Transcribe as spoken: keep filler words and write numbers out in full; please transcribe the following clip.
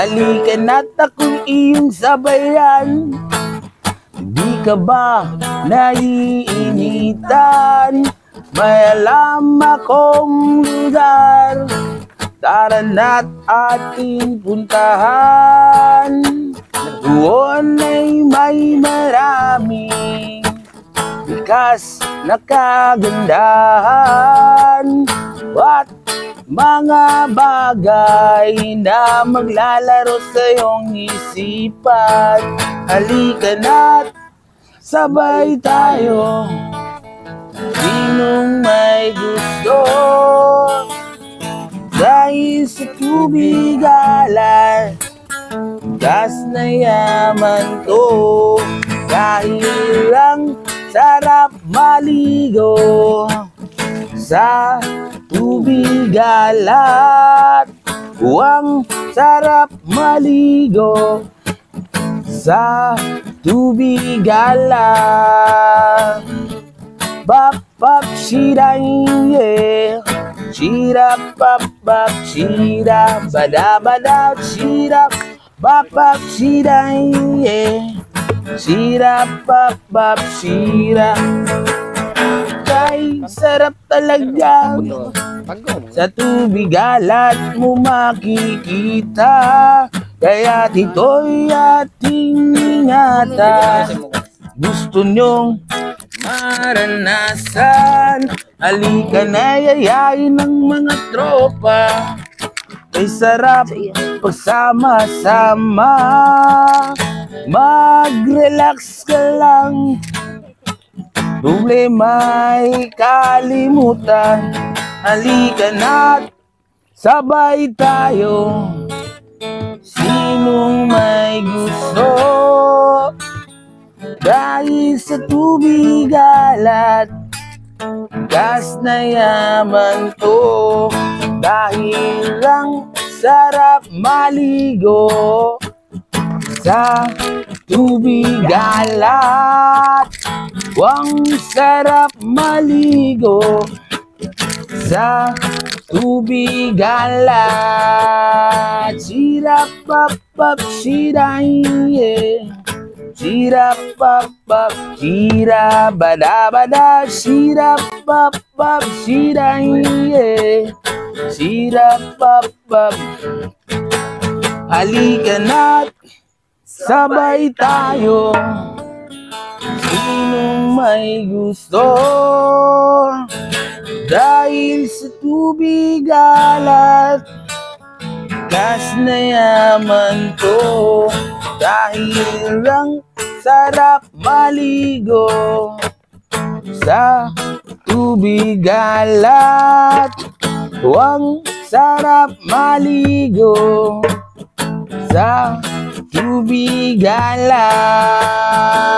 halika na't ako'y iyong sabayan. Di ka ba naiinitan? May alam akong lugar, tara na't ating puntahan. Doon ay may maraming likas na kagandahan at mga bagay na maglalaro sa iyong isipan. Halika na't sabay tayo, sinong may gusto, dahil sa tubig alat, gas na yaman to, dahil ang sarap maligo sa tubig alat. Ang sarap maligo sa tubig alat. Bap bap shirain yeah, shira bap bap shira bada bada shira bap bap shirain yeah, shira bap bap shira. Kay sarap talaga sa tubig alat mo makikita, kaya dito'y ating ingatan. Gusto nyong maranasan, halika na yayain ng mga tropa. Ay sarap pagsama-sama, mag-relax ka lang, problema'y kalimutan. Halika na't sabay tayo, sinong may gusto, dahil sa tubig alat, gas na yaman to, dahil ang sarap maligo sa tubig alat. Ang sarap maligo sa tubig alat. Shira pap pap shirain yeah, shira pap pap shira bada bada shira pap pap shirain yeah, shira pap pap. Halika na't sabay tayo, sinong may gusto, dahil sa tubig alat, gas na yaman to, dahil ang sarap maligo sa tubig alat. Ang sarap maligo sa tubig alat.